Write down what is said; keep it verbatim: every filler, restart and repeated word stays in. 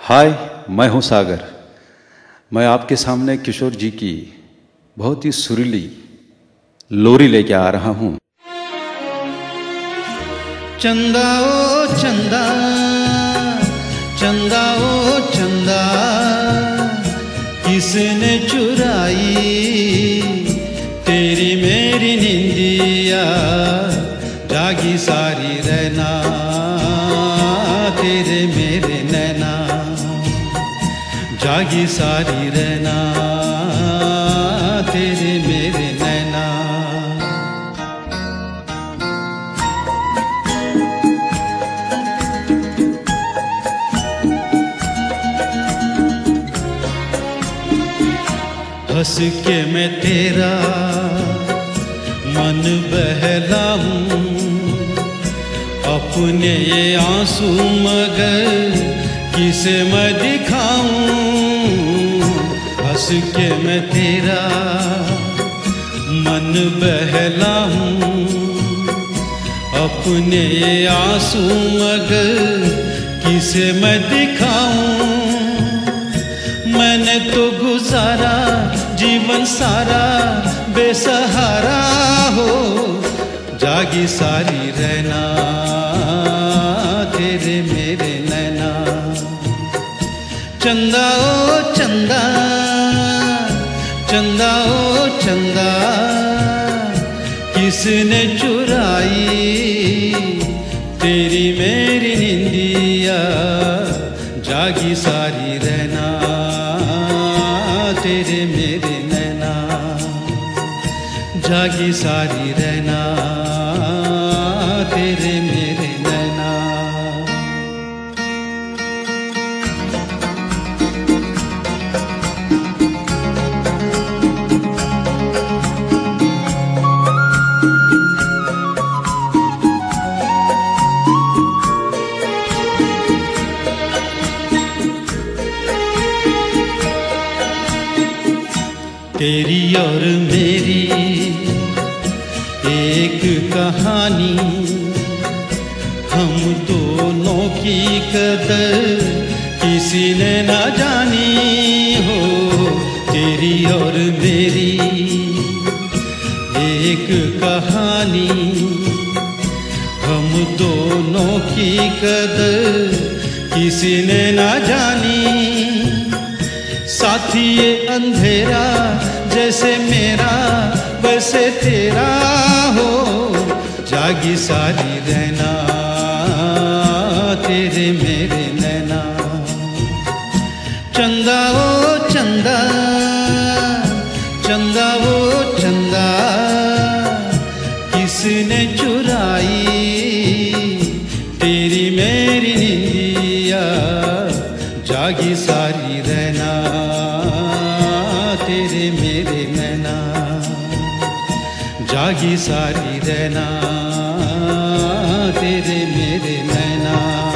हाय, मैं हूं सागर। मैं आपके सामने किशोर जी की बहुत ही सुरीली लोरी लेके आ रहा हूं। चंदा ओ चंदा, चंदा ओ चंदा, किसने चुराई तेरी मेरी निंदिया, जागी सारी रहना तेरे मेरे नैना, जागी सारी रहना तेरे मेरे नैना। हंस के मैं तेरा मन बहलाऊं, अपने ये आंसू मगर किसे मैं दिखाऊं। हंस के मैं तेरा मन बहलाऊं, अपने ये आंसू मगर किसे मैं दिखाऊं। मैंने तो गुजारा जीवन सारा बेसहारा हो, जागी सारी रहना तेरे मेरे नैना। चंदा ओ चंदा, चंदा ओ चंदा, किसने चुराई तेरी मेरी निंदिया, जागी सारी रहना तेरे मेरे नैना, जागी सारी रहना तेरे मेरे नैना। तेरी और मेरी एक कहानी, हम दोनों की कदर किसी ने ना जानी हो। तेरी और मेरी एक कहानी, हम दोनों की कदर किसी ने ना जानी। साथी ये अंधेरा जैसे मेरा वैसे तेरा हो, जागी सारी रहना तेरे मेरे नैना। चंदा ओ चंदा, चंदा ओ चंदा, किसने चुराई तेरी मेरी निंदिया, जागी सारी रहना तेरे मेरे नैना, जागी सारी रहना तेरे मेरे नैना।